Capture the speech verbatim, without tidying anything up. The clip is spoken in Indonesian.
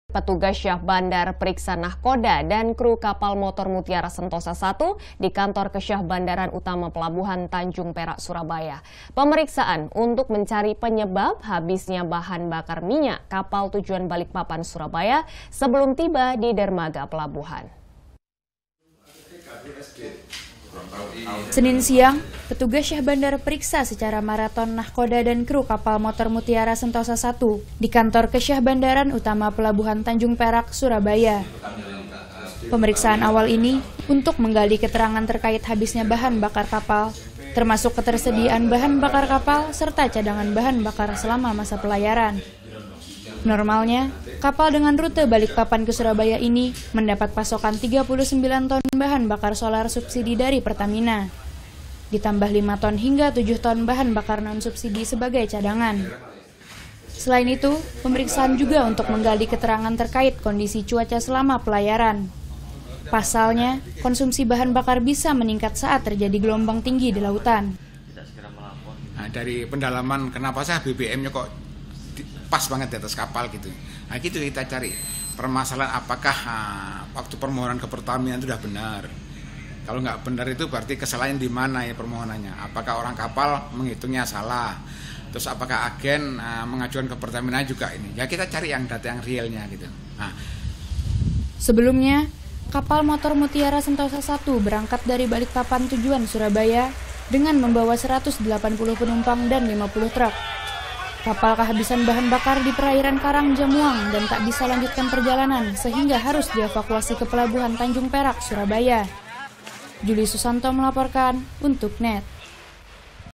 Petugas Syah Bandar periksa nahkoda dan kru kapal motor Mutiara Sentosa satu di kantor Kesyah Bandaran Utama Pelabuhan Tanjung Perak, Surabaya. Pemeriksaan untuk mencari penyebab habisnya bahan bakar minyak kapal tujuan Balikpapan, Surabaya sebelum tiba di dermaga pelabuhan. Senin siang, petugas Syah Bandar periksa secara maraton nahkoda dan kru kapal motor Mutiara Sentosa satu di kantor Kesyah Bandaran Utama Pelabuhan Tanjung Perak, Surabaya. Pemeriksaan awal ini untuk menggali keterangan terkait habisnya bahan bakar kapal, termasuk ketersediaan bahan bakar kapal serta cadangan bahan bakar selama masa pelayaran. Normalnya, kapal dengan rute Balikpapan ke Surabaya ini mendapat pasokan tiga puluh sembilan ton bahan bakar solar subsidi dari Pertamina, ditambah lima ton hingga tujuh ton bahan bakar non-subsidi sebagai cadangan. Selain itu, pemeriksaan juga untuk menggali keterangan terkait kondisi cuaca selama pelayaran. Pasalnya, konsumsi bahan bakar bisa meningkat saat terjadi gelombang tinggi di lautan. Nah, dari pendalaman kenapa sih B B M-nya kok pas banget di atas kapal gitu. Nah gitu kita cari permasalahan apakah uh, waktu permohonan ke Pertamina itu sudah benar. Kalau nggak benar itu berarti kesalahan di mana ya permohonannya. Apakah orang kapal menghitungnya salah. Terus apakah agen uh, mengajukan ke Pertamina juga ini. Ya kita cari yang data yang realnya gitu. Nah. Sebelumnya, kapal motor Mutiara Sentosa satu berangkat dari Balikpapan tujuan Surabaya dengan membawa seratus delapan puluh penumpang dan lima puluh truk. Kapal kehabisan bahan bakar di perairan Karangjamuang dan tak bisa lanjutkan perjalanan sehingga harus dievakuasi ke Pelabuhan Tanjung Perak, Surabaya. Juli Susanto melaporkan untuk N E T.